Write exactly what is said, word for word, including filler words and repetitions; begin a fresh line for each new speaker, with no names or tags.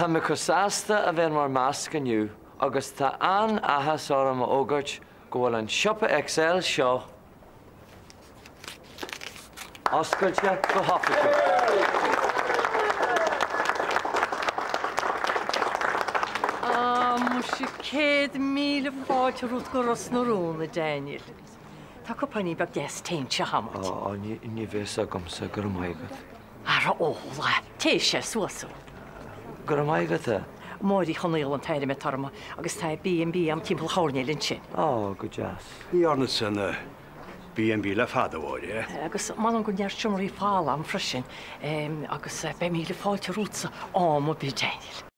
Tá me cosasta a bheith mar measc aniu, agus tá an ahas orm ógurt go bhfuil an siopa Excel seo oscailte go hofacha.
Mu sé céad míle fáilte rút go ras na róna, Daniel. Tá go paní bag des téintse hamat.
Ó, ní bhés agam sa gur maigad.
Ar óla, téis sé suasú.
Gur maigad e?
Mórí chonail an taire me tarma, agus tá B and B am timp chornéilinn sin.
Ó, go jazz.
Ní orna san B and B le fada bháil, é?
Agus man an go neart siomí fála am frisin, agus be míle fáilte rútsa á mo bí Daniel.